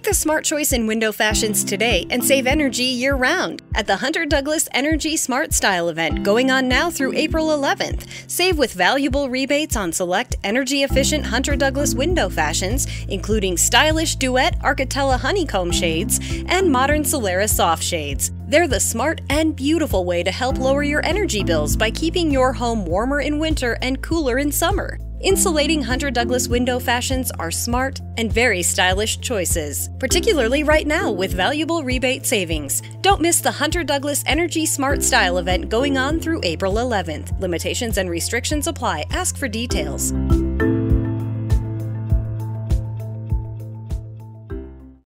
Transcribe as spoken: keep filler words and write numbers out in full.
Make the smart choice in window fashions today and save energy year-round at the Hunter Douglas Energy Smart Style event going on now through April eleventh. Save with valuable rebates on select energy-efficient Hunter Douglas window fashions, including stylish Duet Architella Honeycomb shades and modern Solaris soft shades. They're the smart and beautiful way to help lower your energy bills by keeping your home warmer in winter and cooler in summer. Insulating Hunter Douglas window fashions are smart and very stylish choices, particularly right now with valuable rebate savings. Don't miss the Hunter Douglas Energy Smart Style event going on through April eleventh. Limitations and restrictions apply. Ask for details.